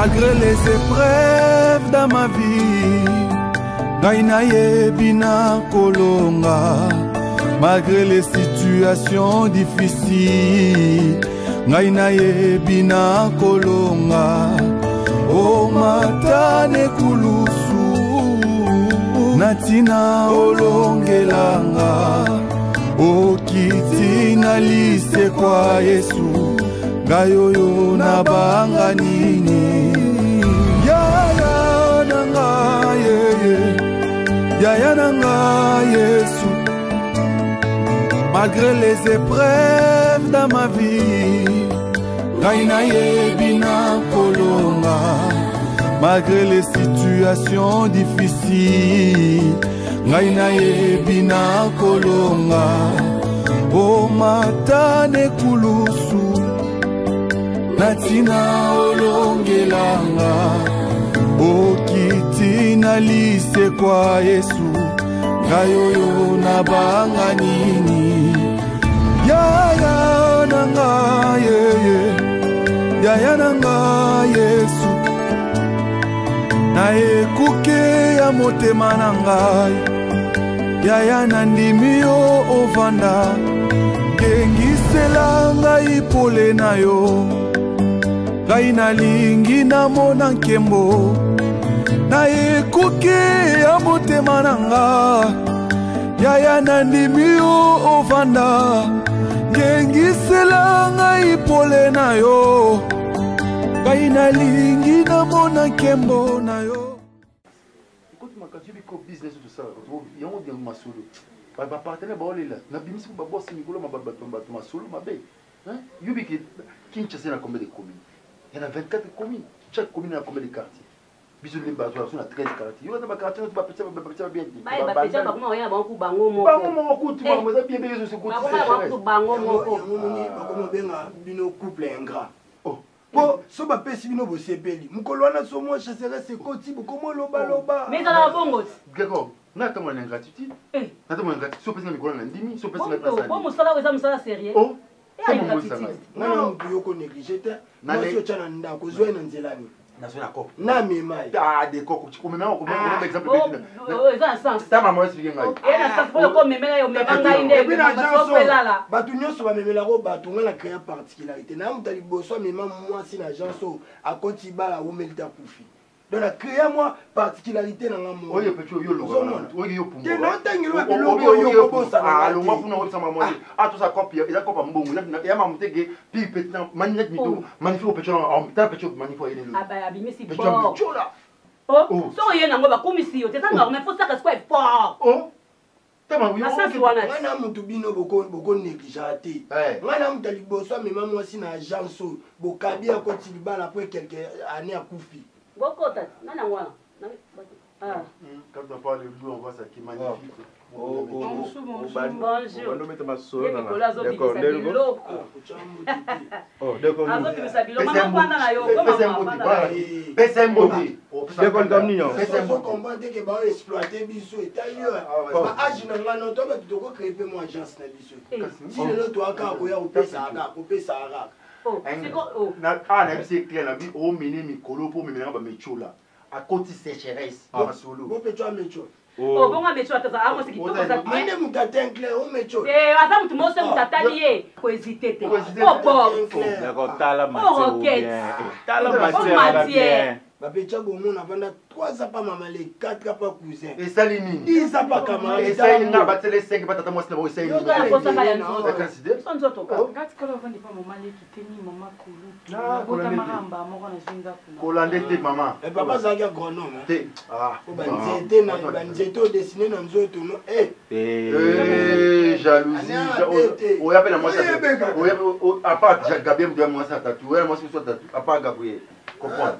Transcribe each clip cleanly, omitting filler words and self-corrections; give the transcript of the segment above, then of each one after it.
Malgré les épreuves dans ma vie, Gaïna Yebina Kolonga. Malgré les situations difficiles, Gaïna Yebina Kolonga. O matane kulusu, natina olongelanga. O kitina lise kwa Yesu, gayoyo na banga nini. Yaya nanga yeye, yaya nanga Yesu. Malgré les épreuves dans ma vie, Gaïna Yebina Kolonga. Malgré les situations difficiles, Gaïna Yebina Kolonga. O matane kulusu, natina olongelanga. O kitina lise kwa Yesu, gayoyo na banga nini. Yaya nanga yeye, yaya nanga Yesu. Na ekuke ya motema na ngai, yaya nandimi yo ovanda. Kengisela ngai pole na yo, ngai nalingi namona nkembo. Na ekuke ya motema na ngai, yaya nandimi yo ovanda. Kengisela ngai pole na yo, ngai nalingi namona nkembo na yo. Écoute, quand tu vis business tout ça, il y a un bien ma solo. Ba partenaire ba olela, na bimisi ba boss Nicolas ma ba solo ma be. Hein? Yubi qui Kinshasa na combien de communes? Il y en a 24 communes. Chaque commune a combien de quartiers? Bisous les bateaux sont à 13 quartiers. Il y a des quartiers qui ba bien. Ba pesa ba comment ya bango bango moko. Bango moko tu vas bien bien sur ce côté. Bango moko. Ba comment benga bino couple ingrat. Po so ba pesi bino bo sepeli. Mukolo wana so mo chasera se koti bo komo loba loba. Mais dans la bongo. D'accord. Nata mo ingratitude. Nata mo ingratitude. So pesa Nicolas na ndimi, so pesa na place. Bon musala weza musala sérieux. Oh. Et ingratitude. Non, tu yoko négliger. Moi so chana ndako zo na nzelani. Na memai. Ah, des coques. Tu connais même un exemple. Oh, ça sens. Ta maman explique ngai. Et na sens pour ko memela yo mebanga inde. Et na agence. Batu nyonso ba memela ko batu ngala créer particularité. Na mutali boso mema moi si na agence a koti bala ou melita kufi. Donc la créer moi particularité na ngamo. Oye petit yo lo. Oye yo pumbo. Que non tangelo pe logo yo ko bosa. Ah, lo mwa kuna otsa maman. Ah tout ça copie, il a copie mbongo. Ya maman tege pi petit manette mito. Magnifique petit en temps petit magnifique il est. Ah bah abimé si bon. Oh, so yena ngoba komisi yo tesa ngaro mais faut ça que soit fort. Oh. Tama oui. Ngana mutu bino boko négliger. Ngana mutali boso mema moi si na agence bo kabia ko tilibala après quelques années à kufi. Bokota, nana ngwana. Ah. Quand on parle de lui, on voit ça qui est magnifique. Bonjour. On va mettre ma soeur. D'accord. Oh, d'accord. À côté sécheresse, solo. Oh, bon, mais tu as ça, moi c'est qui tout ça. Mais ne mutaten clair, on met chaud. Eh, attends, tu m'as mutatalié. Faut hésiter. Oh, bon. D'accord, t'as la matière bien. T'as la matière. Bapecha gomo na vanda 3 ans pas maman les 4 ans pas cousin. Et ça limite. 10 ans pas camarade. Et ça il n'a pas les 5 pas tata moi c'est ça il. Ça considère. Sans autre cas. Gati kolo vandi pas maman les qui teni maman kulu. Ah, Bota maramba moko na zinga kuna. Kolandete maman. Et papa zaki grand nom. Ah. Banzete na banzete dessiné na nzoto no. Jalousie. On appelle moi ça. On à part Gabriel doit moi ça tatou. Moi c'est soit tatou. À part Gabriel. Comprendre.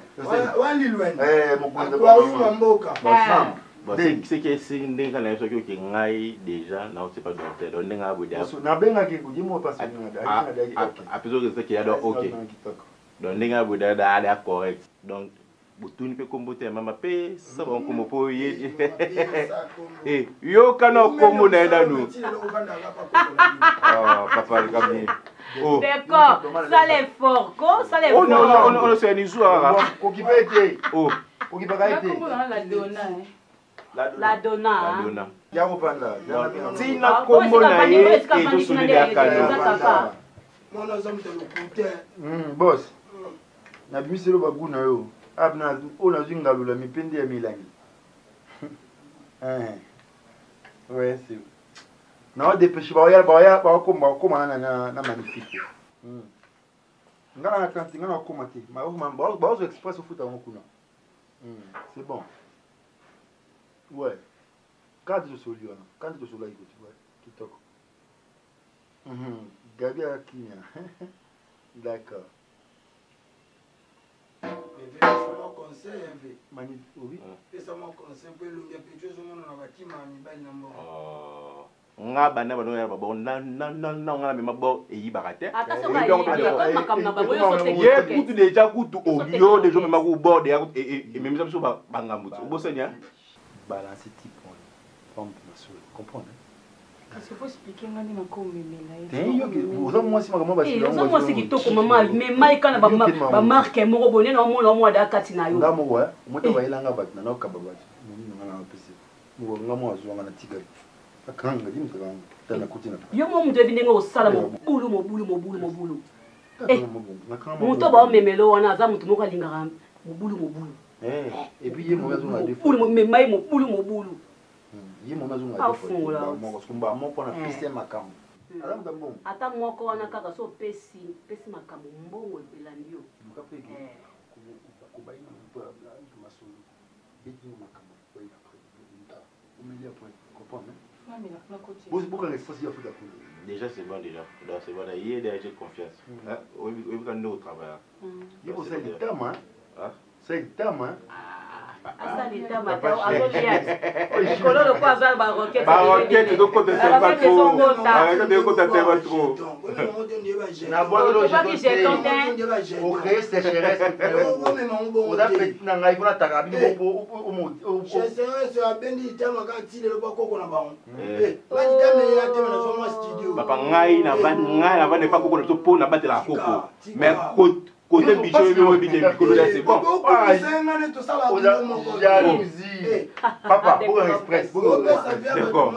C'est que c'est une dingue quand je suis déjà, non, c'est pas docteur, donc on a besoin. Na benga ki kujimo parce que à plusieurs que qui a OK. Donc on a besoin d'aller correct. Donc butuni pe kombote mama pe ça va comme pour y eh yo kana komo na enda nu. Ah papa comme D'accord, ça l'effort. Ça l'effort. Oh non, on se dit ça. Occupé été. Oh. Occupé pas été. La donna. Ya reprendre là. Tina kombo na ye et to solo de akana. Moi na zamu telo côté. Boss. Na bimiselo bagu na yo. Abna ona zingalo mi pende ya milangi. Ouais, c'est. Non, dépêche ba koma na magnifique. Ngana na kanti ngana koma te. Ba zo express au foot à kuna. C'est bon. Ouais. Quand je suis là, tu vois, qui toque. Gabi à qui? D'accord. Mais mon conseil, Magnifique, oui. C'est mon conseil pour le pétrole, on a bâti ma mibali number. Nga bana bano ya babo na nga mema bo eyi barate. Ye kutu deja kutu audio de jo mema ku bo de et même ça so banga mutu. Bo senya balance type pompe na solo. Comprendre? Parce qu'il faut expliquer ngani na ko memela. Oza mwasi makamo ba silo. Oza mwasi kitoko mama mais maika na ba marque moko boné na mona mwa da kati na yo. Ngamo wa, moto ba ilanga bat na no kababati. Mungu ngana pese. Mungu ngamo azwa na tiga. Akanga dimu kanga. Tana kutina. Yo mo mutu evinenge osala mobulu. Mutu ba memelo wana aza mutu moko alingaka mobulu. Et puis ye mo yazo na defu. Mais mai mobulu. Ye mo yazo na defu. Mo skumba mo pona piste makamo. Ala mdambo. Ata moko wana kaka so pesi makamo mbongo ebelandi yo. Mukapeke. Kubaina mpa masolo. Beti makamo kwa ina kwa. Umelia point. Comprendre? Déjà c'est bon déjà. C'est bon. Il y a déjà confiance. Oui, quand nous travaillons. Il faut ça du temps, hein? C'est du temps, hein? Asa lita mata azolia. Ekolo le kwa za ba roquette. Ba roquette do côté c'est pas trop. Avec de côté c'est pas trop. Na boire le jeu. Au créer sécheresse. On a fait na ngai kuna takabi bo o. Sécheresse a bendi tama ka tile le ba koko na ba. Ba di tama ya tama na so studio. Papa ngai na va ne pas koko na so po na battre la koko. Mais côté bichot c'est bon. Jalousie. Papa, pour un express. D'accord.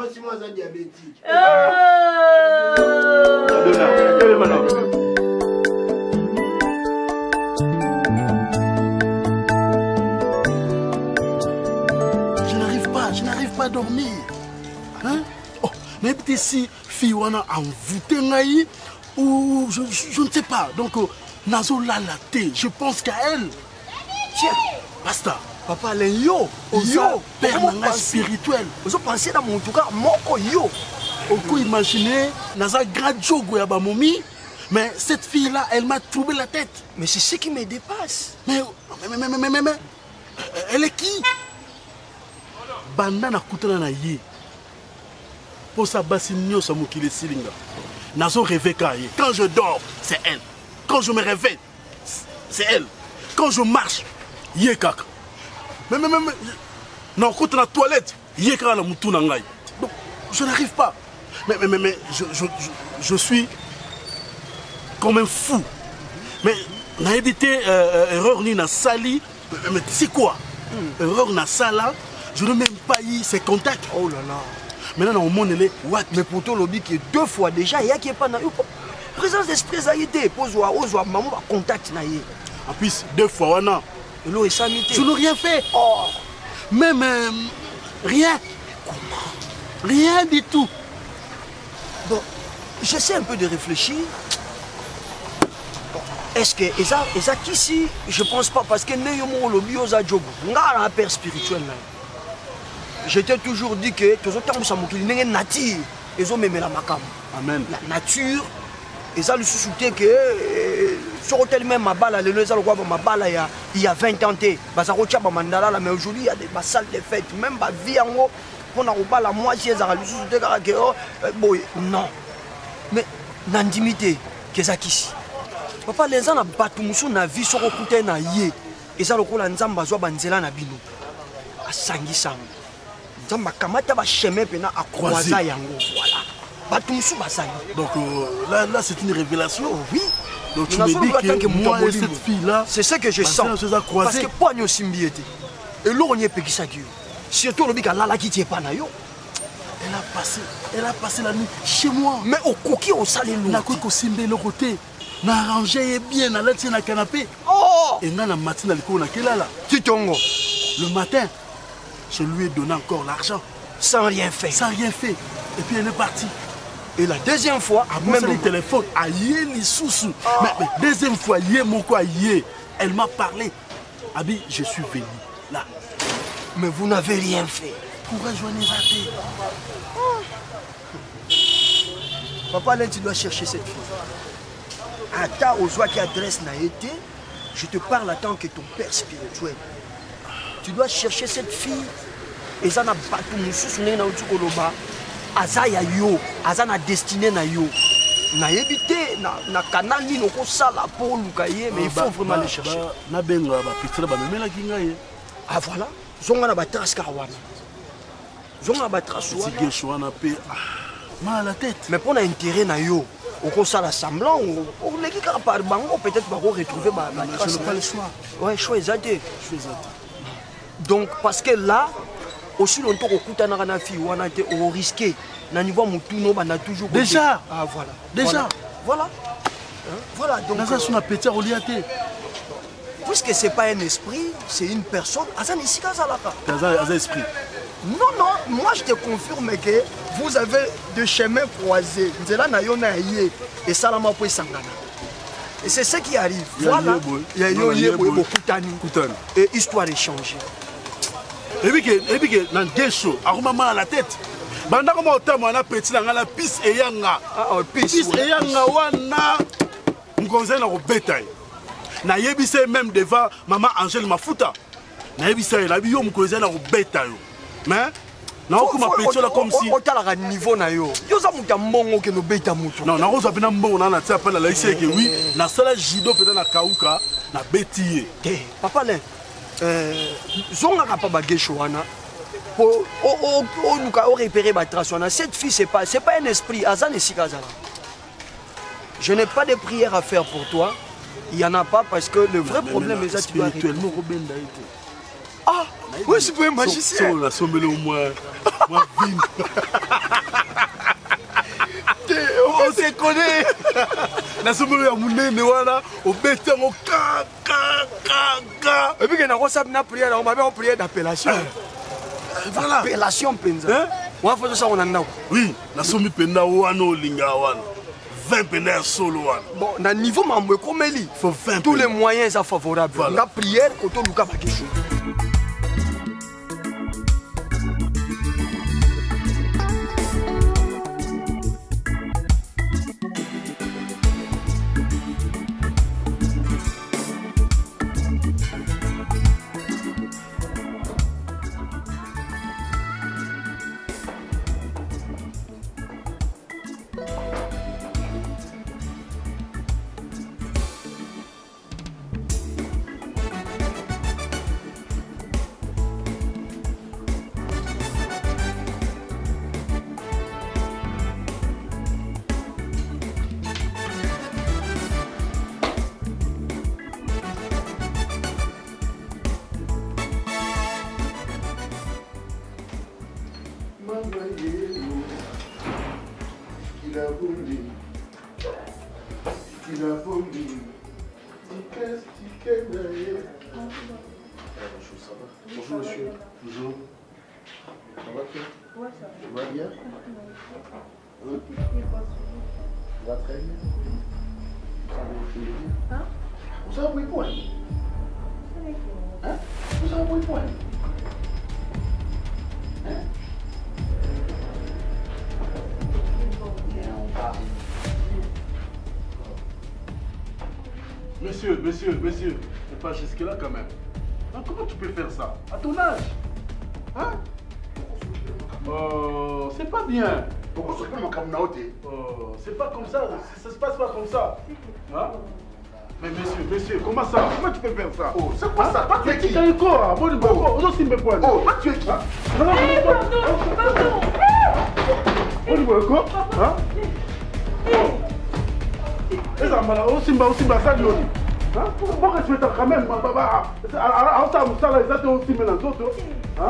Je n'arrive pas à dormir. Hein? Oh, mais peut-être si Fiwana a envoûté Ngaï ou je ne sais pas. Donc, Nazo la thé, je pense qu'à elle. Tiens, basta. Papa, les yo, père spirituel. Vous pensez dans mon cas, moko yo. On peut imaginer, Naza grand jogo ya ba momi, mais cette fille-là, elle m'a troublé la tête. Mais c'est ce qui me dépasse. Mais, elle est qui? Banda na kutana na ye. Pour sa basinyo sa mokile silinga. Nazo rêvé kaye. Quand je dors, c'est elle. Quand je me réveille, c'est elle. Quand je marche, ye kaka. Mais, non, quand la toilette, ye kaka la moutou na ngai. Donc, je n'arrive pas. Mais, je suis comme un fou. Mais, n'a évité erreur ni na sali. Mais c'est quoi? Erreur na sala, je n'ai même pas eu ses contacts. Oh là là. Maintenant, au monde, elle est what? Mais pourtant, lobby qui est 2 fois déjà, il y a qui est pas na présence d'esprit, ça y est, pose maman va contact na yé. En plus, 2 fois, non. Je n'ai rien fait. Oh. Même rien. Comment? Rien du tout. Bon, j'essaie un peu de réfléchir. Bon, est-ce que Eza qu'ici, je pense pas parce que Neyomo lobby osa job. Nga un père spirituel là. Je t'ai toujours dit que tous autant ça m'a qu'il nature. Ils ont même la makam. Amen. La nature. Et ça le sous-souté que sur hôtel même ma balle le ça le quoi ma balle il y a 20 ans ça rocha ba mandala là mais aujourd'hui il y a des salles de fête même ba vie en haut pour avoir la moitié ça le sous-souté que boy non mais n'intimité que ça qui papa les gens na batu musu na vie sur côté na yé et ça le ko la nzamba zo banzela na bino asangi sang nzamba kamata ba chemin pena a croiser yango voilà Donc là c'est une révélation. Oui. Donc tu me dis que moi et cette fille-là, c'est ce que je sens. Parce que pas nous simbiété. Et là on y est péqué ça Dieu. Surtout le bic à la qui tient pas na yo. Elle a passé la nuit chez moi. Mais au coquille au salé nous. Na quoi ko simbe le côté. Na arrangé bien na latin na canapé. Oh. Et na matin na ko na kelala. Titongo. Le matin, je lui ai donné encore l'argent. Sans rien faire. Sans rien fait. Et puis elle est partie. Et la deuxième fois, même le téléphone, aïe les sous-sous. Mais deuxième fois, elle m'a parlé. Abi, je suis venu là. Mais vous n'avez rien fait. Pour rejoindre raté. Papa, là, tu dois chercher cette fille. Attends, aux joies qui adresse n'a été, je te parle en tant que ton père spirituel. Tu dois chercher cette fille. Et ça n'a pas tout le monde. Azaya yo, azana destiné na yo. Na évité, na canal ni no ko sala pour lukaye, mais il faut vraiment les chercher. Na benga ba pitira ba memela kinga ye. Ah voilà, zonga na ba trace karwana. Zonga ba trace wana. Tige chwana pe mal à la tête. Mais pour l'intérêt na yo, on ko sala semblant, on les qui par bango peut-être va retrouver ba trace. Je n'ai pas le choix. Ouais, choix exact. Donc parce que là aussi longtemps qu'on coûte na fille on a été risqué na niveau mutuno bana toujours déjà. Ah voilà. Déjà. Voilà. Voilà donc ça son appétit reliaté. Puisque c'est pas un esprit, c'est une personne. Azan ici kazalaka. Azan esprit. Non, moi je te confirme que vous avez deux chemins croisés. Nzela na yo na yé et salama po sangana. Et c'est ce qui arrive. Voilà. Il y a yo beaucoup kutani. Et histoire échangée. Et puis que dans deux shows, à mal à la tête. Banda comme autant on a petit dans la piste et yanga. Piste et yanga wana. On conseille na bétail. Na yebise même devant maman Angèle Mafuta. Na yebise la bio on conseille na bétail. Mais na ko ma petit là comme si au tala niveau na yo. Yo za muta mbongo ke no beta mutu. Non, na ko za bina mbongo na tia appelle la ici que oui, na sala jido peut na kauka na betiye. Papa là zonga pas bagesho wana pour nous repérer ma trace. Cette fille c'est pas un esprit azan et sikazala. Je n'ai pas de prière à faire pour toi. Il y en a pas parce que le vrai problème est ça tu dois spirituellement Robin Daïté. Ah oui c'est pour un magicien. On a sommé au moins vine. On se connaît. Na sommé ya munene wana au béton au ka. Et puis, on a prière, on a prière d'appellation. Voilà. Appellation penza. On fait ça, on a oui, la somme penda wano linga wana. 20 penda solo wana. Bon, na niveau mambo comme eli. Faut 20. Tous les moyens sont favorables. Voilà. La prière, koto luka bakisho. Bonjour monsieur. Bonjour. Ça va bien? Oui, ça va. Tu vas bien? Oui. Ça va très bien. Hein? Vous avez pris point? Hein? Vous avez pris point? Hein? Monsieur, c'est pas jusque-là quand même. Ah, comment tu peux faire ça? À ton âge? Hein? C'est pas bien. C'est pas comme ça, ça se passe pas comme ça. Hein? Mais monsieur, comment ça? Comment tu peux faire ça? Oh, c'est quoi ça? Toi tu es qui? Tu es quoi? Oh, toi tu es qui? Oh, toi tu es qui? Pardon. On y voit quoi? Hein? Et ça m'a aussi ça lui. Hein? Pourquoi tu es quand même? Alors ça là, ils étaient aussi maintenant d'autres. Hein?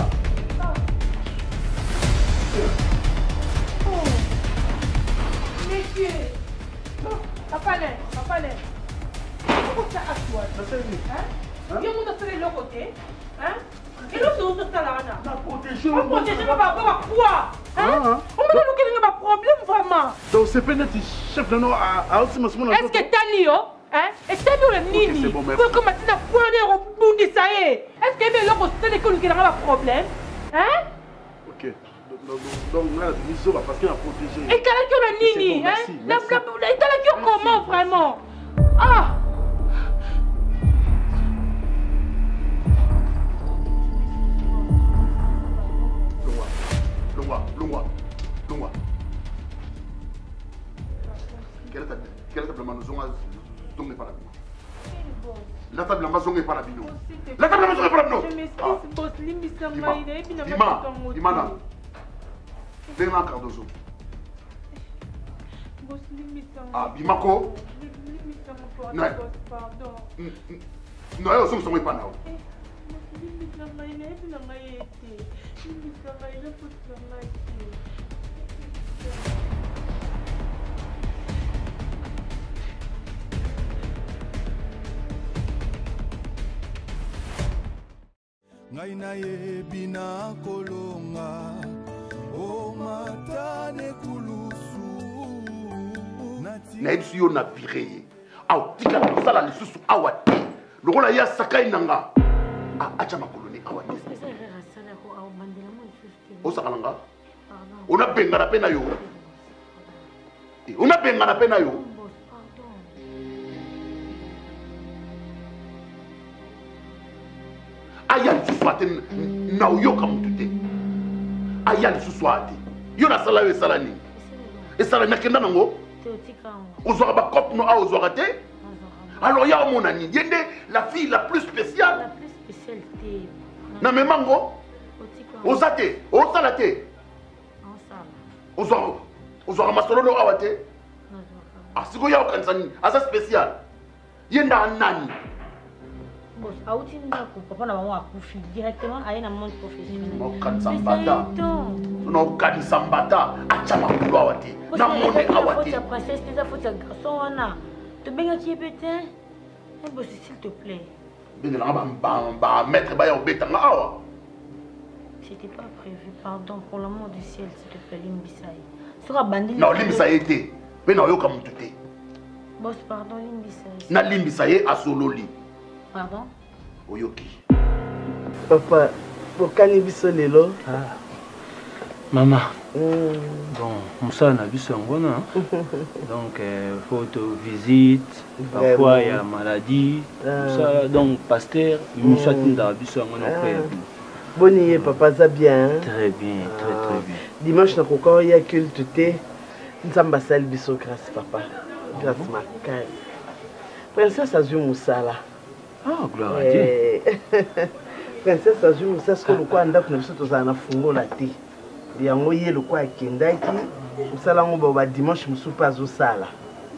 Monsieur. Papa Lé. Pourquoi ça à toi? Hein? Il y a mon de l'autre côté. Hein? Et l'autre de l'autre salariat. On protège par rapport à quoi? Hein? On me dit qu'il y a un problème vraiment. Donc c'est peut-être chef de nous à aussi me souvenir. Est-ce que t'as lu? Hein? Et t'as vu le nini? Pour que maintenant poigner au bout de ça y est. Est-ce qu'il y a l'autre côté qui a un problème? Hein? Ok. Donc là, la va parce qu'il a protégé. Et quel est le nini? Hein? Et quel est comment vraiment? Ah! Longwa. Quelle est ta blâme? Donc n'est pas la bino. La table de maison n'est pas la bino. La table de maison n'est pas la bino. Je m'excuse, boss. Limbisa maïne. Imana. Venga Cardozo. Boss, limbisa. Ah, Bimako. Limbisa Non. pardon. Non, elles sont pas là. Limbisa maïne. Limbisa maïne. ngai nayebi nakolonga o matane kulusu nayebi si yo na pire ye awa tika kosala lisusu awa te lokola ye asakai nanga atya makoloni awa te osakala nga onabengana mpe na yo onabengana mpe na yo aya lisusu ate na oyoka motu te aya lisusu ate yo nasala yo esala nini esala nakenda nango ozwaka bacope no awa ozwaka te alors ya omona nini ye nde la fille la plus spéciale na memango oza te osala te ozwaka masolo no awa te sikoyo ya okanisa nini aza spécial ye nda nani Boss, auti ndako papa na maman akufi directement aye na monde professionnel. No kanisa mbata acha makulu awati na monde awati. La princesse les a faute garçon wana. To benga ki bete. Boss s'il te plaît. Benga ba mettre ba yo betanga awa. C'était pas prévu, pardon pour l'amour du ciel s'il te plaît Limbisai. Sera bandit. Non, Limbisai était. Bena yo kam tuté. Boss, pardon Limbisai. Na Limbisai asololi. Pardon? Oyoki. Papa, pour cannabis lelo. Maman. Bon, Moussa n'a vu son bon. Donc, photo, visite, parfois il y a maladie. Ça, donc, pasteur, Moussa n'a vu son bon. Bonne papa, ça bien. Très bien, très bien. Dimanche, il y a culte. Nous avons passé le grâce, papa. Grâce ma caille. Princesse Azul Moussa là. Ah, gloire à Dieu. Princesse Azul Moussa, ce que le quoi andap na biso tozana fungo la te. Yango ye le quoi kendaki. Moussa ngo ba dimanche musu pas au sala.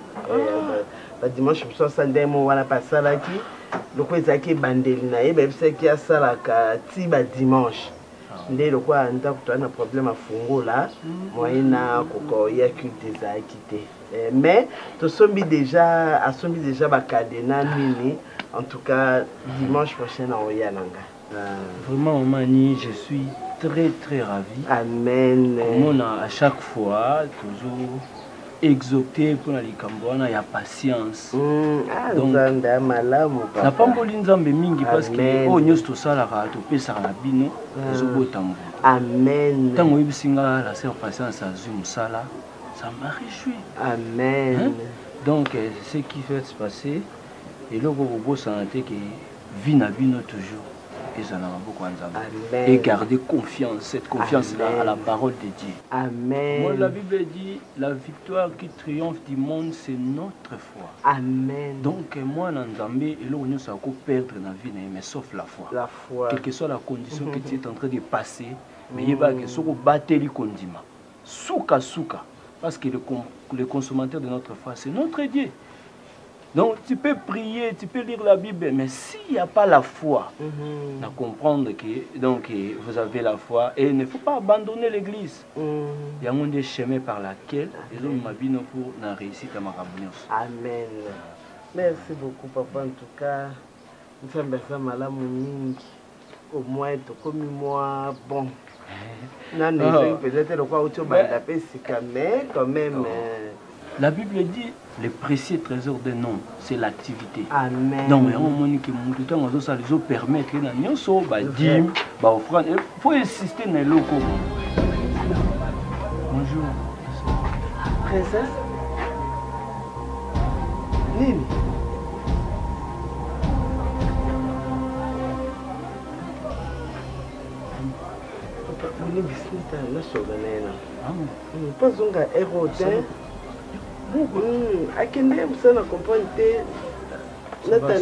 Ba dimanche musu sa ndemo wana pasala ki. Le quoi ezaki bandeli na ye ba bisa ki asala ka ti ba dimanche. Ndé le quoi andap to na problème a fungo là. Moyena koko ya culte za quitté. Mais to sombi déjà ba cadena mini. En tout cas, dimanche prochain, on y a Vraiment, Mani, je suis très ravi. Amen. On a à chaque fois toujours exalté pour les Cambouana, il y a patience. Donc, n'a pas mboli nzambe mingi parce que oh nyos to sala ka to pesa na bino ezobo tambo. Amen. Tant oui bisinga la sœur patience à zum sala, ça m'a réjoui. Amen. Donc ce qui fait se passer et là vous sentez que vie na bino toujours et ça n'a beaucoup ensemble. Et garder confiance, cette confiance là à la parole de Dieu. Amen. Moi la Bible dit la victoire qui triomphe du monde c'est notre foi. Amen. Donc moi n'entendez et là on ça peut perdre la vie mais sauf la foi. La foi. Quelle que soit la condition que tu es en train de passer, mais il va que ce que battre les condiments. souka souka. Parce que le consommateur de notre foi, c'est notre Dieu. Donc tu peux prier, tu peux lire la Bible, mais s'il n'y a pas la foi, à comprendre que donc, vous avez la foi et il ne faut pas abandonner l'église. Il y a un des chemins par laquelle ils ont m'abîme pour la réussite à ma réunion. Amen. Merci beaucoup, papa. En tout cas, nous sommes au moins, comme moi, bon. Non, peut-être le quoi mais quand même. La Bible dit le précieux trésor d'un homme, c'est l'activité. Amen. Donc, il y a un moment qui nous permet que nous sommes dîmes, offrande. Il faut insister dans les locaux. Bonjour. Princesse Nini. Ni bisita na soganena. Pas unga erotin. Akende msana comprendre Nathan.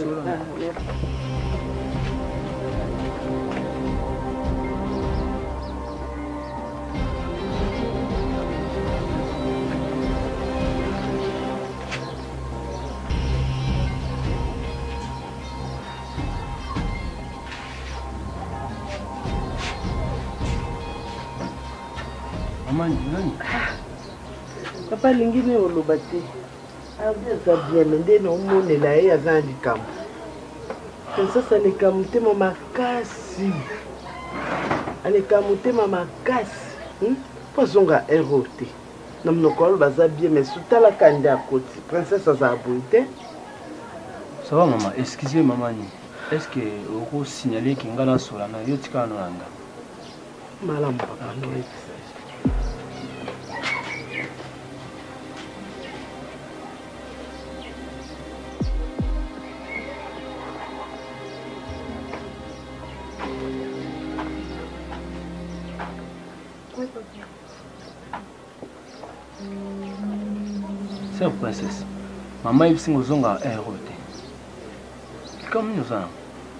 Papa lingine olobate. Aza bien nde no monela ye aza likambo. Princesse aleka motema makasi. Aleka motema makasi. Pozonga héros te. Na monoko aloba aza bien mais sutala kanda ya koti. Princesse aza boye te. Ça va maman, excusez maman. Est-ce que vous signalez qu'il y a un sola na yo tika no anga? Malamu papa no. Sœur princesse, maman est venue aux ongles à héros. Comme nous allons.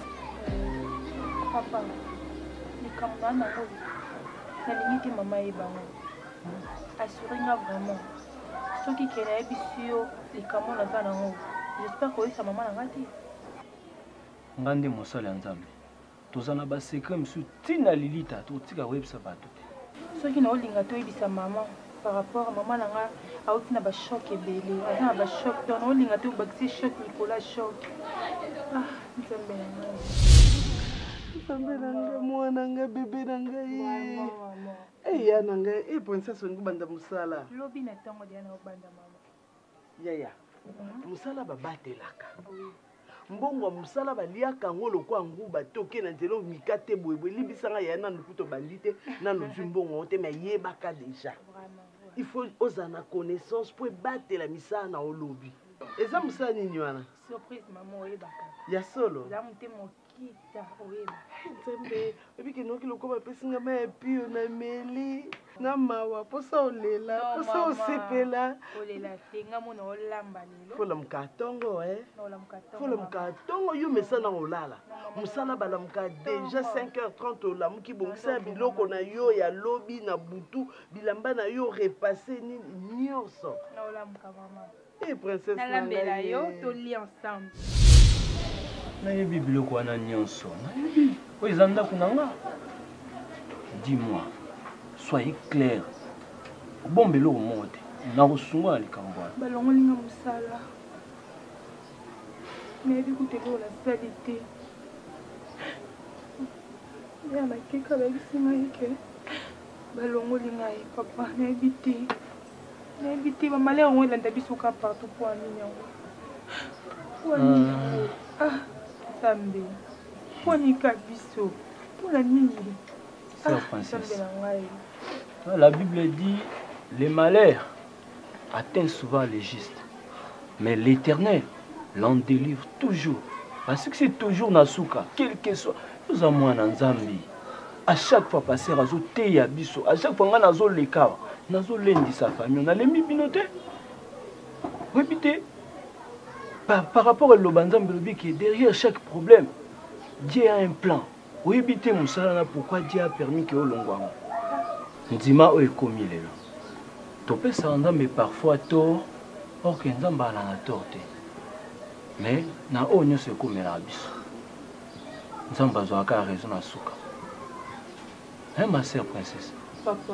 Papa, les camarades la limite maman est banane. Assurez-moi vraiment. Ceux qui connaissent sur les camarades dans la j'espère que sa maman l'a raté. Ngande mosala nzambe. Tozana ba secret msu tina lilita to tika websa bato. Ceux qui n'ont pas de maman par rapport à maman langa a aussi na ba choc ebele. Azana ba choc donc on linga to baxi choc Nicolas choc. Ah, nzambe nanga. Nzambe nanga mwana nga bébé nanga ye. Ya nanga princesse on banda musala. Lobi na tango dia na banda mama. Ya. Musala babatelaka. Mbongo musala baliaka ngo lokwa nguba toke na nzelo mikate boyeboy libisanga ya na nukuto bandite na nozwi mbongo te mais yebaka déjà. Il faut osana connaissance pour battre la misala na olobi. Eza musala nini wana? Surprise maman oyebaka. Ya solo. Za mutemo kita oyeba. Nzambe ebiki noki lokoba pesinga ma epi na meli. Na mawa posa olela, posa osepela. Olela tenga mona olamba lelo. Fola mkatongo Ola mkatongo. Fola mkatongo yo mesana olala. Musala bala mka déjà 5h30 ola muki bongisa biloko na yo ya lobi na butu bilamba na yo repasser ni nyonso. Na ola mka mama. Princesse na lambela yo to li ensemble. Na yebi biloko wana nyonso. Na yebi. O izanda kunanga. Dis-moi. Soyez clair. Bombelo au monde. Na rusungwa likangwa. Balongo linga musala. Mais écoutez pour la salité. Ya na kika ba kisima yake. Balongo linga e papa na ebiti. Na ebiti ba malé on landa bisuka partout pour aminya. Ah, Sambe. Poni kabiso. Pour la nuit. Sœur princesse. La Bible dit les malheurs atteignent souvent les justes, mais l'Éternel l'en délivre toujours. Parce que c'est toujours Nasuka, quel que soit. Nous avons un Nzambi. À chaque fois passer à Zoté Abisso, à chaque fois on a Zol les cas, on a Zol l'un de sa famille, on a les mibinoté. Répétez. Par rapport à l'Obanzambi, qui est derrière chaque problème, Dieu a un plan. Oui, bité Moussala, pourquoi Dieu a permis que l'on voit. Ndima o ekomi lelo. topesa nzambe parfois tort or que nzambe ala na tort te mais na oyo nyonso ekomela biso nzambe azwaka raison na suka ma sœur princesse papa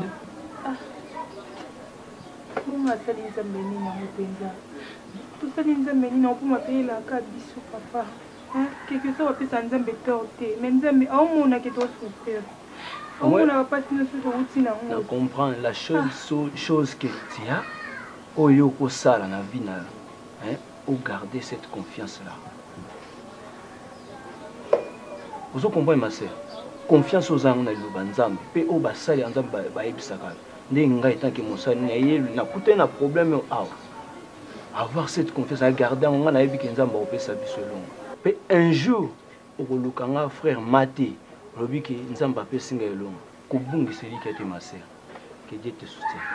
bongo asali nzambe nini yango mpenza tosali nzambe nini yango mpo mapeyelaka biso papa quelque soit bapesa nzambe tort te mais nzambe aomonake tosouffrir aomonaka mpasi nyonso touti nango na comprendre la chose que tia oyo okosala na vie na o garder cette confiance là ozo comprendre ma sœur confiance aux gens na liloba nzambe mpe oyo basali ya nzambe bayebisaka ndenge ngai etanke mosali nayeli nakutani na problème awa avoir cette confiance agarder yango ngai nayebi ke nzambe akopesa biso elongo mpe un jour okoluka nga frère mate olobi ke nzambe apesi ngai elongo kobungiseli ke te ma sœur que Dieu te soutienne.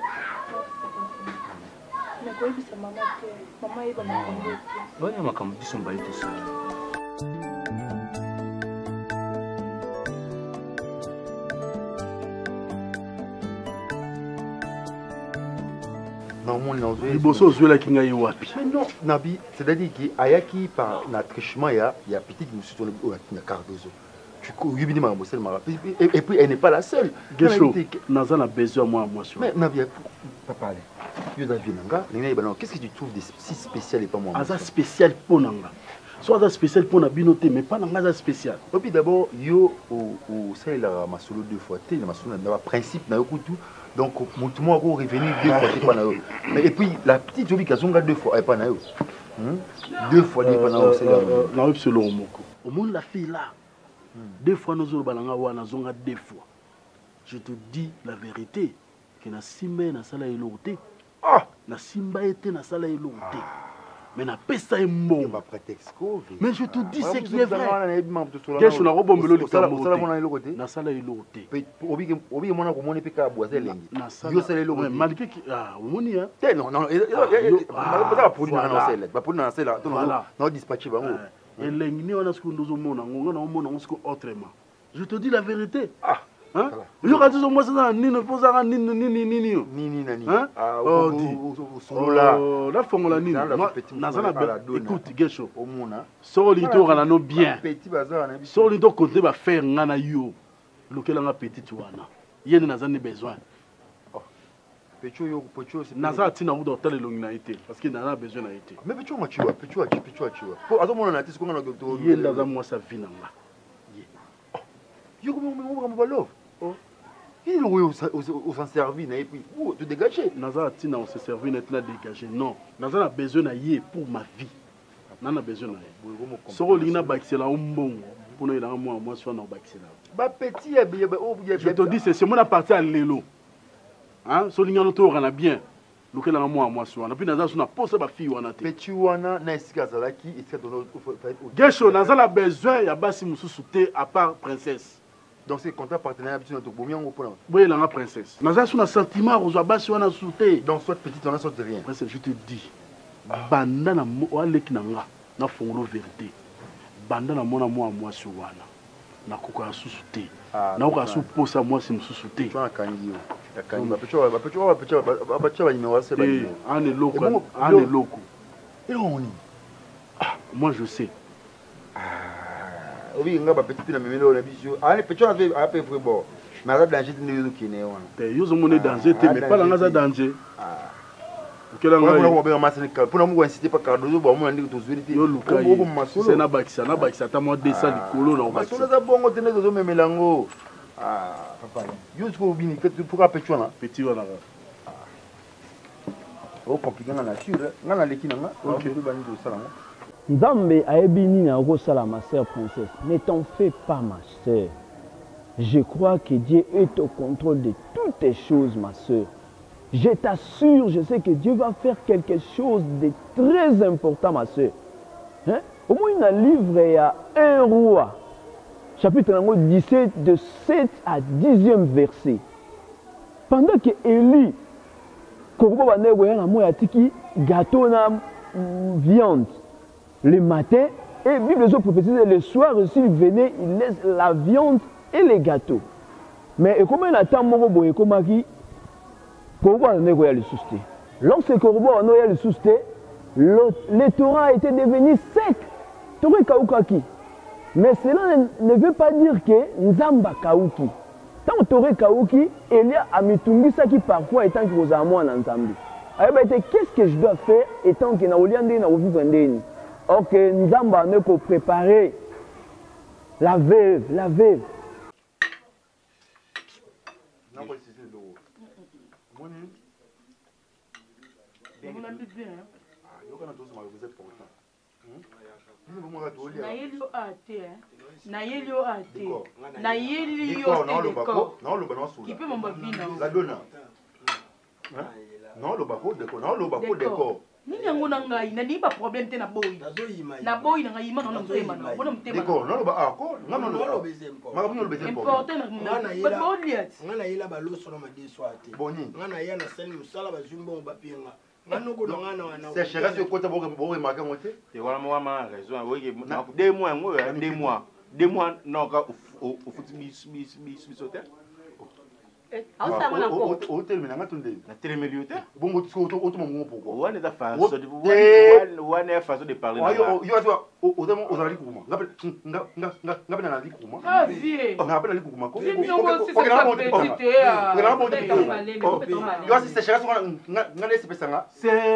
nakoyebisa mama te mama yeba makambo te bana makambo biso mbali tosala liboso ozwelaki ngai wapi non nabi c'est-à-dire que ayaki par na trichement ya petite mosusu oyo na cardozo oyebini makambo osalemaka et puis elle n'est pas la seule gesho naza na besoin moi mwasi mais nabi papa ale yo na vie nanga ndenge nayeba nango qu'est-ce que tu trouves de si spécial et pas moi aza spécial mpo na nga so aza spécial mpo na bino te mais pas na nga aza spécial et puis d'abord yo osalelaka masolo deux fois te na masolo na baprincipe na yo kutu donc motu moko ako revenir deux fois te pa na yo et puis la petite obi kazonga deux fois epa na yo deux fois te pa na yo nayebi selongo moko omoni la fille là deux fois nozoloba na nga wana azonga deux fois je te dis la vérité ke nasimba ye nasala eloko te nasimba ye te nasala eloko te mais napesa ye mbongo mais je te dis ce qui est vrai gesho nakobombelo likambo te nasala eloko te obike mwana komoni mpe kaka bwaza elengi yosala eloko malgré omoni te baprodui na nasela naodispatche bango elengi ni wana soki ndozomona ngo nga naomona ngo soki autrement je te dis la vérité yoka ti somwasi aza na nini mpo ozaka nini yo nafongola nini naza na écoute gesho soko olingi toyoka nano bien soko olingi tokonte bafere nga na yo lokelanga petite wana ye nde naza ne besoin naza ntina kuda otala elongi na ye te parce que naza na besoin na ye te ye nde aza mwasi avi na nga il s'en servi et puis te dégager naza ntina on se servi na tina dégager non naza na besoin na ye pour ma vie nana besoin na ye soko olingi nabakisela o mbongo mpona elanga mwana mwasi wana obakisela je te dis c'est moi na parti ya lelo so olingi ano toyoka na bien lokelanga mwana mwasi wana mpe naza so na posa bafille wana te peti wana na esika azalaki gesho naza na besoin ya basi mosusu te à part princesse donc c'est contrat partenariat biso na tobomi yango mpona boyelanga princesse naza so na sentiment kozwa basi wana susu te donc soit petite wana soit rien princesse je te dis banda na aleki na nga nafongolo vérité banda na mona mwana mwasi wana nakoka susu te nakoka su posa mwasi mosusu te moi je sais oui nga bapeti na memelo na biso petit on a fait bon mais ça danger ne yo kine wana te yo zo mona danger te mais pas la nga za danger okela nga on va masser pour na mo inciter pas cardozo ba mo ndiki to zweli te yo luka c'est na bakisa ta mo descend likolo na obakisa so za bongo tene zo memelango papa yo ko bini que pour petit wana oh compliqué na nature nga na leki na nga okay bani do sala Nzambe ayebi nini akosala ma sœur princesse. Ne t'en fais pas ma sœur. Je crois que Dieu est au contrôle de toutes les choses ma sœur. Je t'assure, je sais que Dieu va faire quelque chose de très important ma sœur. Au moins dans le livre il y a 1 roi. Chapitre 17 de 7 à 10e verset. Pendant que Élie Koko bande goya mo yatiki gâteau na viande. Le matin, et Bible prophétise le soir aussi, il venait, il laisse la viande et les gâteaux. Mais comment il attend mon boy, comment qui Corbeau a donné le susté. Lorsque Corbeau a donné le susté, le Torah a été devenu sec. Torah Kaukaki. Mais cela ne veut pas dire que Nzamba Kauki. Tant que Torah Kauki, il y a Amitungi qui parfois étant que vous avez moins ensemble. Alors, qu'est-ce que je dois faire étant que Naoliande n'a vivre un ok, Nzamba ne peut préparer la veuve, la veuve. Non, le bako décor, non, le bako décor. Nini yango na ngai na ni ba problème te na boy. Na boy na ngai mana na nzema na. Bona mtema. Décor, non le ba ko, non le bezem ko. Ma le bezem ko. Important na ba boliat. Ngana yela ba loso na madi swati. Boni. Ngana yana sel musala ba zumbo ba pienga. Ngano ko ngana wana. C'est cher ce côté bo remarquer monter. Et voilà moi ma raison, oui, 2 mois ngo 2 mois. 2 mois non ka au foot bis hôtel. Hôtel mais nanga tunde na télémélie hôtel bongo auto mon pourquoi on est façon de parler yo atwa hôtel on a likuma ngape na likuma ah vie on appelle likuma ko yo c'est cher ça ngane sepesanga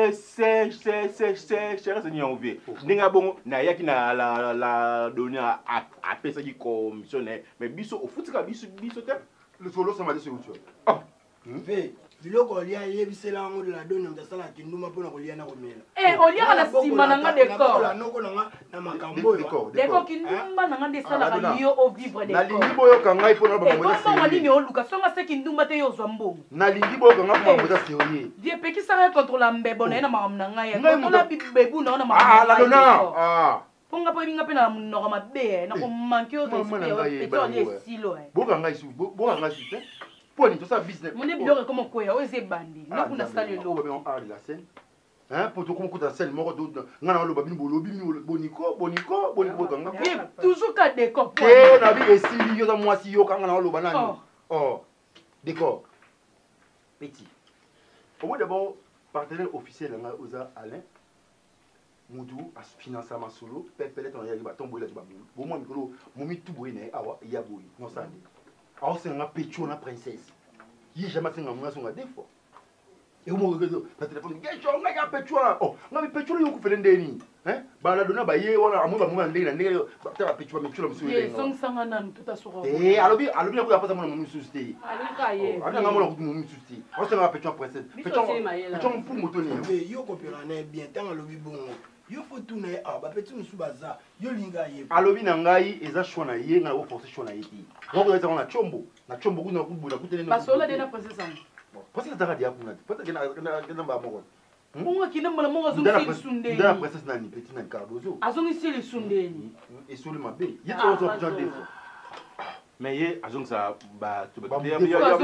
c'est cher ça nyonve ndinga bongo na yaki na la donner à pesa qui commissionnaire mais biso au foot ka biso hôtel le solo ça m'a dit c'est où tu Ve, biloko lia yebisela ngo de la donne mtasala kinduma pona kolia na komela. Olia na sima nanga décor. La noko nanga na makambo yo. Décor kinduma nanga desala yo au vivre décor. Na lingi boyo kanga ipona ba moza. Ko ngani ni oluka songa se kinduma te yo zwambo. Na lingi boyo kanga ba moza sérieux. Die peki sanga contrôle mbebo na makam nanga ya. Contrôle bibebu na makam. Ah la donna. Ah. Ponga po binga pe na mnoko mabe na ko manque yo respect yo les silo. Boka ngai su, boka ngai su. Pour tout ça business. Mon biloko comme quoi ose bandi. Na kuna sali lo. On a la scène. Hein pour tout comme la scène moko do ngana lo babini bolobi boniko kanga. Toujours ka décor. Eh na bi esili yo za mwasi yo kanga na lo banani. Oh. Décor. Petit. Au moins d'abord partenaire officiel nga oza Alain. Moudou a financé ma solo, peut-être on y a eu bâton boule de babou. Bon moi micro, momi tout boine awa ya boui. Non ça. Alors c'est un pécho na princesse. Il jamais fait un son à des fois. Et au moment que le téléphone dit on a un pécho là. Oh, on a un pécho là yo ku fait ndeni. Hein? Ba la dona ba ye wana amu ba mu ndeni na ndeni ba ta pécho ba mécho monsieur. Ye song sanga nan tout à soro. Eh alobi ko ya pasa mon susté. Alika ye. Ana ngamo na ku mon susté. On c'est un pécho princesse. Pécho pour moto ni. Yo coopérer bien tant alobi bongo. Yo faut tourner ba petit musu baza yo linga ye alobi na ngai eza choix na ye na forcer choix na ye ti donc eza na chombo kuna kubula kutele na basola de na princesse bon princesse ta dia kuna pata kena ba moko munga kina mala munga zungi sunde na princesse na ni petit na Cardozo azongi sili sunde et sur le mabe ye to to de mais ye azong sa ba to ba ya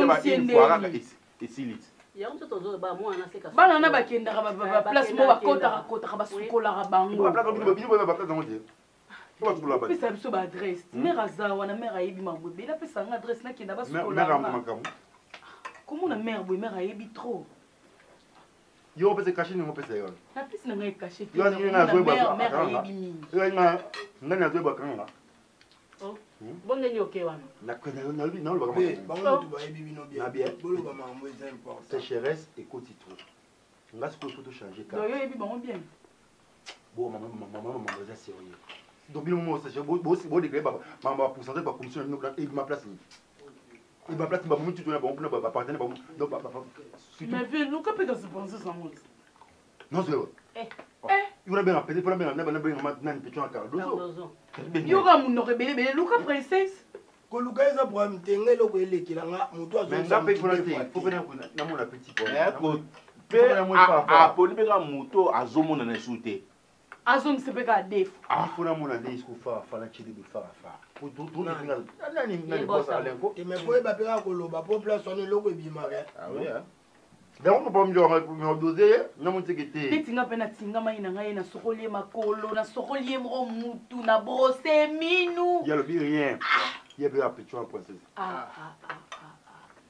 et silit ya on to zo ba mwana seka bana na bakenda ba place mo bakota ba sukola bango ba place ngo je ko ba sukola ba pesa biso ba adresse mère azawa na mère ayebi mabwe bela pesa nga adresse na kenda ba sukola mère makamu comment na mère boy mère ayebi trop yo pesa caché ni mo pesa yo na pesa na ngai caché yo ni na zo ba mère ayebi mi yo na ngana zo ba kanga bonge nyoke wana na lo ba bango tu ba yebi bino bien bolo ba mambo c'est important sécheresse et cotitro nga ce que faut changer car yo yebi bango bien bon maman za sérieux donc bino mo c'est bo déclarer maman pourcentage ba commission et ma place ni et ma place ba mo tu dois ba partenaire ba donc mais viens nous capé dans ce penser ça moi non c'est il va bien appeler pour bien maintenant petit en Cardozo yo ga muno rebele luka princesse ko luka eza pour mtenge loko elekela nga muto azo mais ngape pour faut venir na mon petit pour ko pe a poli be ga muto azomona na shooter azong se be ga def il faut na mon ande isco fa na chili be fa pour tout final nani boss alenko et mais pour ba pe ga ko loba pour place on loko ebimare ah oui hein donc on peut me doser na mon tikete tinga pe na tinga mai na ngai na sokolie makolo na sokolie mo mutu na brosser minu il y a le rien il y a bien petit princesse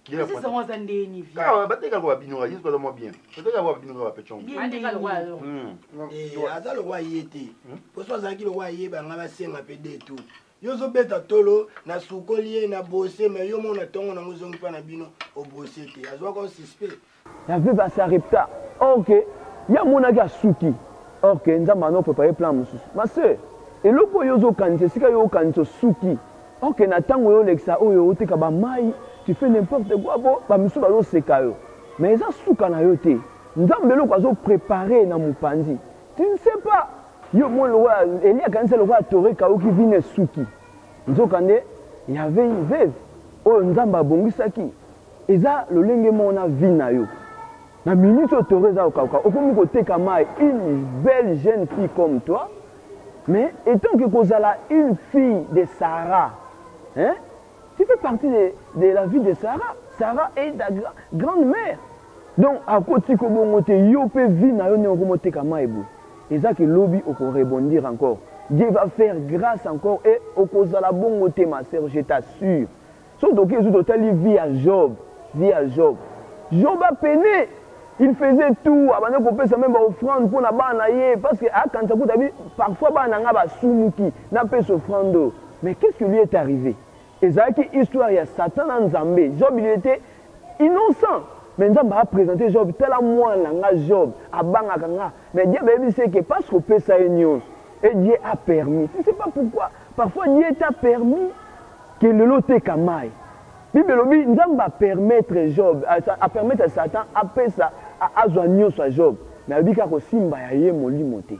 C'est ça, on s'en dénie. Ah, bah, t'es qu'à voir Binoura, il se moi bien. T'es qu'à voir Binoura, Péchon. Bien, t'es qu'à le voir. Et à ça, le roi y était. Pour ça, le roi y est, ben, on va se faire des tout. Yo zo beta tolo, na soukolier, na bossé, mais yo mon attend, on a besoin de pas bino au bossé. À quoi qu'on suspect. La vie va s'arrêter. Ok, il y a mon aga souki. Ok, nous avons préparé plein de choses. Ma soeur, et le point yo zo kanite, si yo kanite souki. Ok, na tango yo lexa o yo te kaba mai, tu fais n'importe quoi bon, ba misu ba yo seka yo. Mais ça souka na yo te. Nous avons lo kwazo préparer na mupanzi. Tu ne sais pas. Yo mon le roi, Elia quand c'est le roi Toré Kao qui vient souki. Nzokande, il y avait une veuve. Oh nzamba bongisaki. Et ça le lenge mona vina yo. Na minute Toré za okaka. Okomi ko teka mai une belle jeune fille comme toi. Mais étant que kozala une fille de Sarah, hein? Tu fais partie de la vie de Sarah. Sarah est ta grande-mère. Donc à côté ko bongote yo pe vina yo ne okomote ka mai bo. Et ça que lobby au rebondir encore. Dieu va faire grâce encore et au cause de la bonne côté ma sœur, je t'assure. Surtout que je vie à Job, vie à Job. Job a peiné, il faisait tout, avant qu'on peut même offrande pour la banaye parce que quand ça coûte parfois bananga ba sumuki, n'a pas s'offrande. Mais qu'est-ce qui lui est arrivé? Et ça qui histoire il y a Satan en Zambé. Job il était innocent. Mais nous avons présenté Job, tel à moi, Job, à Bangakanga. Mais Dieu sait que parce qu'on peut ça, et Dieu a permis. Tu ne sais pas pourquoi. Parfois, Dieu t'a permis que le lot est kamaï. Bible nous avons permettre Job, à permettre à Satan, à faire ça, à joindre sur Job. Mais il dit qu'il Simba y a mon limoté.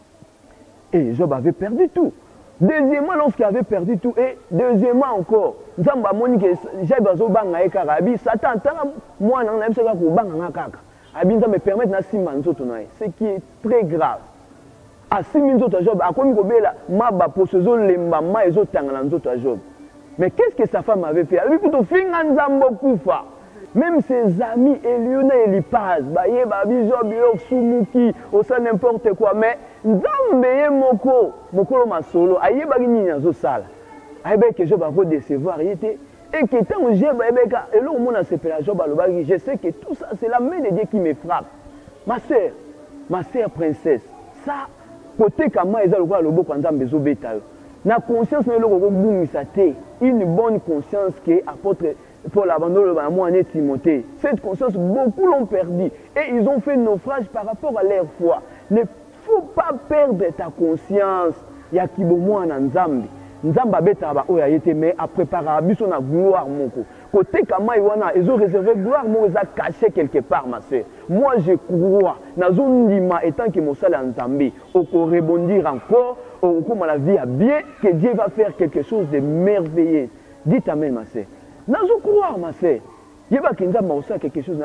Et Job avait perdu tout. Deuxièmement, lorsqu'il avait perdu tout, et deuxièmement encore, nous avons dit que j'ai besoin de Karabi, Satan, moi, je n'ai pas besoin de Kaka. Abi, ça me permet de ce qui est très grave. À 6 000 autres Job, à quoi ma pour ce zone, les mamans et autres Job. Mais qu'est-ce que sa femme avait fait? Elle a dit même ses amis, Eliona et Lipaz, Baye, Babi, Job, Sumuki, au sein n'importe quoi. Mais Nzambeye Moko, Moko Masolo, Aye Bagini Nazo Sala. Aye que Job a décevoir, et que tant que j'ai Baïbeka, et là au monde a séparé Job à l'Obagi, je sais que tout ça, c'est la main de Dieu qui me frappe. Ma sœur princesse, ça, côté Kama, ils ont le droit à l'Obo quand Nzambezo Beta. La conscience, une bonne conscience qui apporte. Pour l'abandon de moi et Timothée. Cette conscience, beaucoup l'ont perdu. Et ils ont fait naufrage par rapport à leur foi. Ne faut pas perdre ta conscience. Il y a qui bon moi en Nzambi. Nzamba beta ba oya yete mais a préparé biso na gloire moko. Côté kama iwana, ils ont réservé gloire moko za caché quelque part ma sœur. Moi je crois na zondima étant que mosala Nzambi, au rebondir encore, au comme la vie a bien que Dieu va faire quelque chose de merveilleux. Dites amen ma sœur. Nazo croire ma sœur. Il va quelque chose.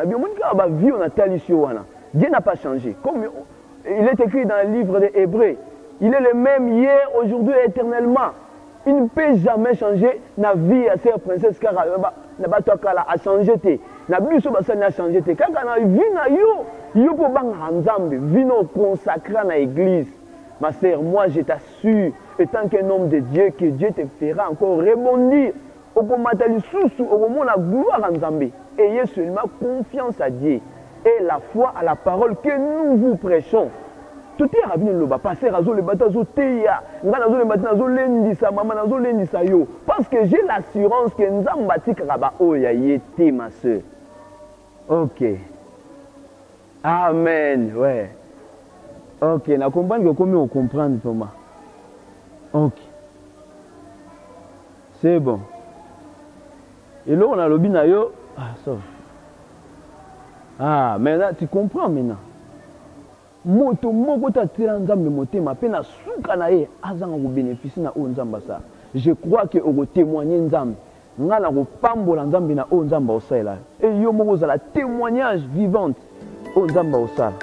Dieu n'a pas changé. Comme il est écrit dans le livre des Hébreux, il est le même hier, aujourd'hui et éternellement. Il ne peut jamais changer la vie à cette princesse car a changé. La vie a changé. Quand on a vu yo pour Nzambe, vino consacré à l'église. Ma sœur, moi je t'assure, étant qu'un homme de Dieu, que Dieu te fera encore rebondir. Au moment la gloire en Zambie. Ayez seulement confiance à Dieu et la foi à la parole que nous vous prêchons. Tout est rabbin le bas. Passer à zo le batazo teya. Ngana zo le batazo zo lendi sa maman zo lendi sa yo. Parce que j'ai l'assurance que Nzambati karaba oya yete ma sœur. Ok. Amen. Ouais. Ok. Na comprendre que comment on comprend Thomas. Ok. C'est bon. Et là, on a le binayo. Ah, sauf. Ah, maintenant, tu comprends maintenant. Moto, moko ta tira nzambe motema, pe na suka na ye, azanga ko bénéficier na o nzamba sa. Je crois que o témoigner nzambe. Nga na ko pambola nzambe na o nzamba osala. Et yo moko za la témoignage vivante o nzamba osala.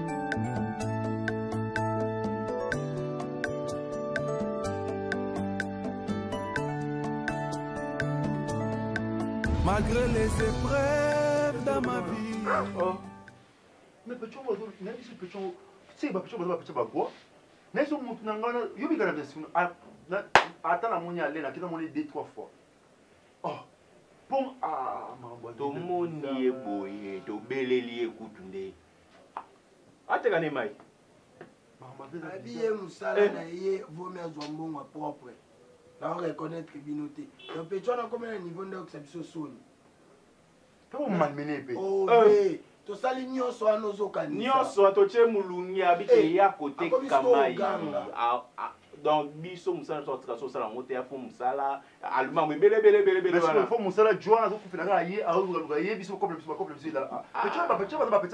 Malgré les épreuves dans ma vie. Mais petit on n'a dit petit on c'est pas petit on va petit pas quoi. Mais son monte na ngana yo bi kana besu attends la monia aller na kita moni 2-3 fois. Oh. Bon, tout le monde est boyé, tout belé écoute. Attends, Mai. Habillé Moussala, naïe, vaut mieux zombon propre. Là, on reconnaît que binoté. Donc, tu as combien de niveau d'oxybation sonne? Comment malmené? Oh, oui. Tout ça, l'union soit nos occasions. L'union soit au tché moulungi, habité à côté Kamaï. Donc, biso Moussala sortira sur la montée à fond Moussala. Allemand, mais belé. Parce qu'il faut Moussala, Joan, donc, il faut aller à Ouvrayer, biso comme le petit là. Petit,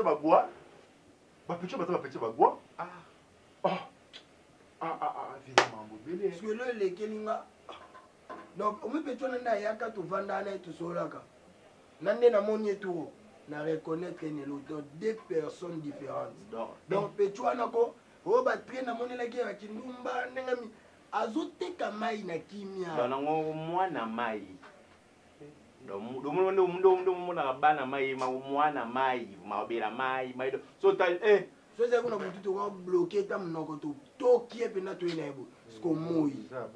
parce que là, les Kelinga. Donc, on peut dire que yaka tu vandana et tout solaka. Nande na moni tout, na reconnaître que l'auteur deux personnes différentes. Donc, Petua nako, oh bah train na moni la guerre qui numba nengami azote kamai na kimia. Donc, moi na mai. Donc, do na bana mai, moi na mai, ma bela mai, so tal so c'est qu'on a tout bloqué tam noko to to qui est pena to inebo. Parce que moi.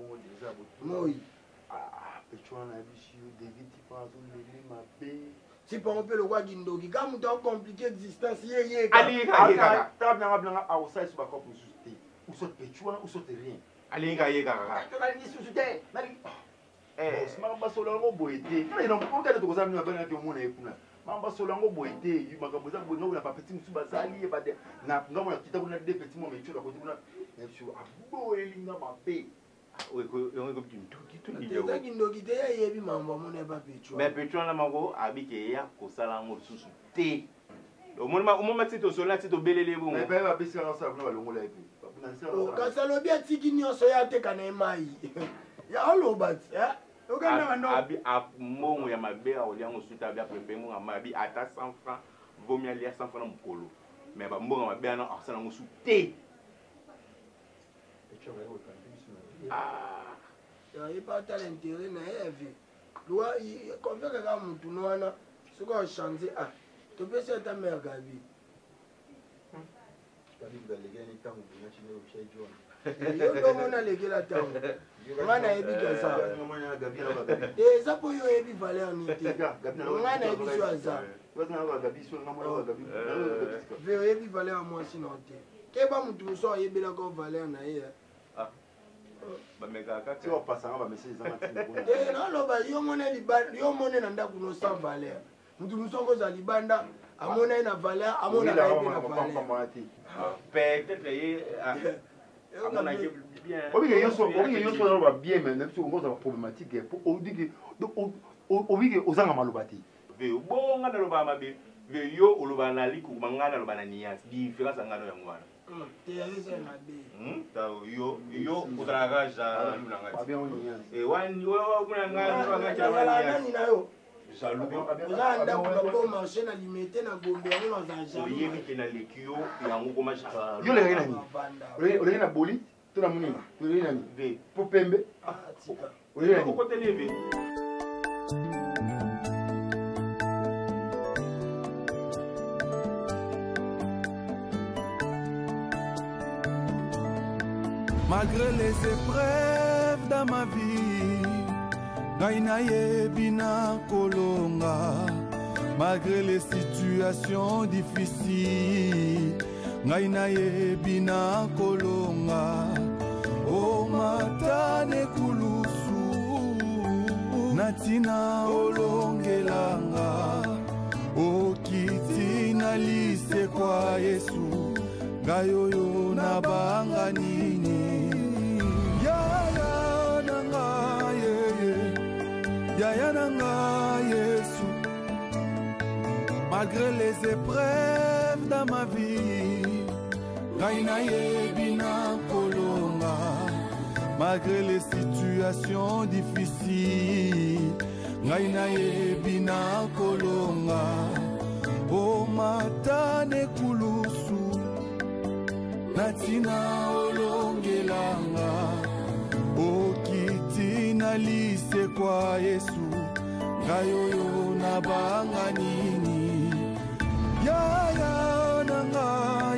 Si pas on peut le voir Gindogi, quand on a compliqué l'existence, mais Petuan la mango habite ya ko sala ngo susu te o moment tito sola tito belele bon mais ba bisi na sa na longo la epi o ka salo bia tiki nyoso ya te kana mai ya olobat ya o ka na no abi a mongo ya mabea o liango suta bia pepe mo amabi ata 100 francs vaut mieux aller 100 francs mukolo mais ba mbongo mabea na asala ngo su te il pas l'intérêt na vie loi il convient que quand mutu noana ce qu'on changer ah tu peux c'est ta mère gabi yo ndo mona legela tango ngana ebika sa ça pour yo ebi valeur ni te ngana ebi so aza ve ebi valeur moi sinon te ke ba mutu so yebela ko valeur na ye tu vas passer à message non ba yo mone na ndaku no sans valeur mutu musongo za libanda amona na valeur amona na valeur peut-être amona bien on va bien mais même si on a problématique pour on dit que ozanga malobati ve bonga na loba mabe ve yo oloba na liku mangana loba na nias différence ngano ya ngwana yo utragaja e wani wewe kuna ngani nayo uzanda kwa marché na limité na gombe yango na za oyebi ke na lekio yango ko macha yo le nani ole na boli to na muni ole nani ve po pembe ole nani ko televe Malgré les épreuves dans ma vie, Gaina Yebina Kolonga. Malgré les situations difficiles, Gaina Yebina Kolonga. O matane kulusu, Natina Olongelanga. O kitina lise kwa Yesu, Gayoyo na banga nini. Malgré les épreuves dans ma vie, Gaina Yebina Kolonga. Malgré les situations difficiles, Gaina Yebina Kolonga. O matane kulusu, Natina Olongelanga. O kitina lise kwa Yesu, Gayoyo na banga nini. Ya nanga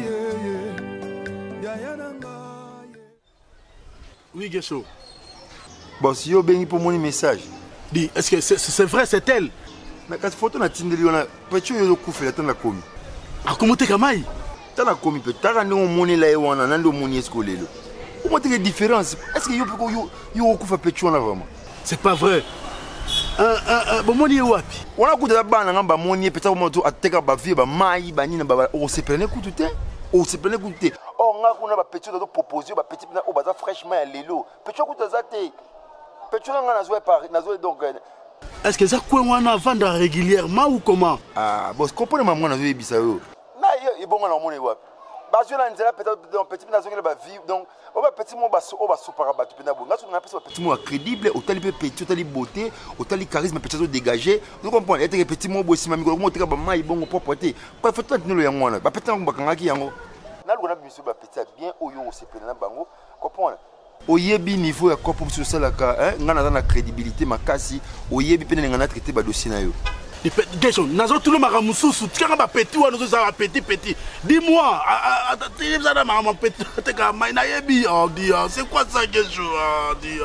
ya nanga. Oui, Gesso. Bon, si yo bengi pour mon message, Dis, est-ce que c'est vrai, c'est elle? Mais quand photo na tindeli on a petit yo kufa la tana komi. Ah comment t'es kamai? Tana komi peut tara no moni la wana nando moni eskolelo. Comment t'es différence? Est-ce que yo kufa petit on a vraiment? C'est pas vrai. Bon moni wapi? On a kuta bana ngamba moni peut-être moto ateka ba vie ba mai ba nina ba o se prene kutu o se prene kutu. Oh nga kuna ba petit do proposer ba petit na o baza fraîchement ya lelo. Petit kuta zate. Petit nga na zo par na zo donc. Est-ce que ça quoi on a vendre régulièrement ou comment? Ah, bon, comprenez maman na zo yebisa yo. Na yo bon na moni wapi? Ba zo na nzela peut-être donc petit na zo ngela ba vivre donc o ba petit mo ba so para ba tupena bo. Na so na pesa ba petit mo crédible, au tali petit, au tali beauté, au tali charisme petit zo dégagé. Vous comprenez? Être petit mo bo sima mi ko mo tika ba mai bon propreté. Quoi faut tant nilo yango na. Ba petit ngo ba kangaki yango. Na lo na biso ba petit bien oyo o se pena bango. Comprendre? Oyebi niveau ya corps sur ça la ka ngana na crédibilité makasi oyebi pene ngana traiter ba dossier na yo. Question, nazo tout le maramususu, tu as petit ou nous avons petit. Dis-moi, tu as un petit, oh dia, c'est quoi ça question, dia?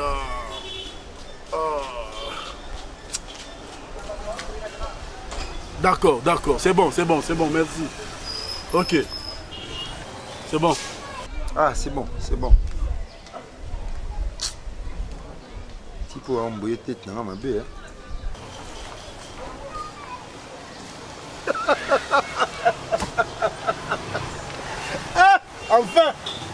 D'accord, c'est bon, merci. Ok. C'est bon. Ah, c'est bon. Tu peux envoyer tête dans ma baie. Enfin.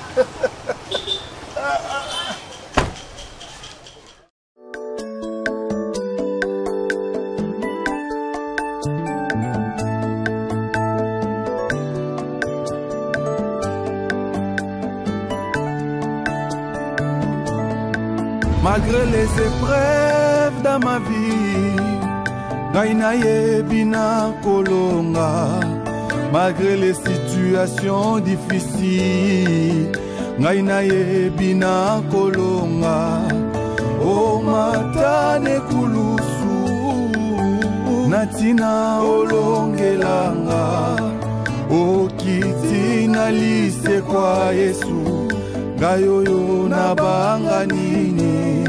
Malgré les épreuves dans ma vie, Gaina yebina kolonga. Malgré les situations difficiles, Gaina yebina kolonga. O matane kulusu, natina olongelanga. O kitina lise kwa Yesu, gayoyo na banga nini.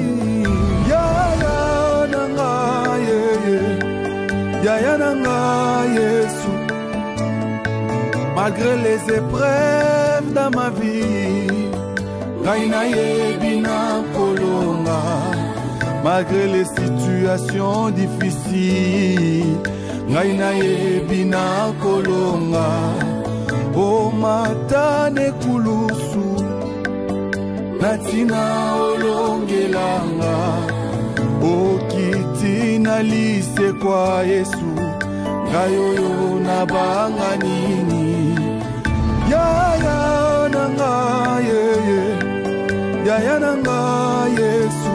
Yaya nanga Yaya nanga Yesu. Malgré les épreuves dans ma vie, Gaina yebina kolonga. Malgré les situations difficiles, Gaina yebina kolonga. O matane kulusu, natina olongelanga. O kitina lise kwa Yesu, gayoyo na banga nini. Yaya nanga Yaya nanga Yesu.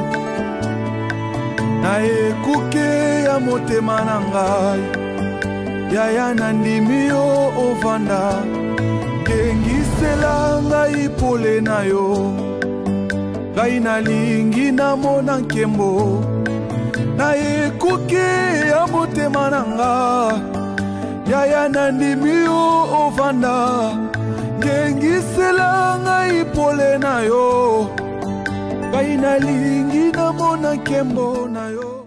Na ekuke ya motema nangai, Yaya nandimi yo ovanda. Kengisela ngai pole na yo, Gaina lingi na mona nkembo. Na ekuke ya motema nanga, Yaya nandimi yo ovanda. Kengisela ngai pole na yo, Gaina lingi na mona nkembo na yo.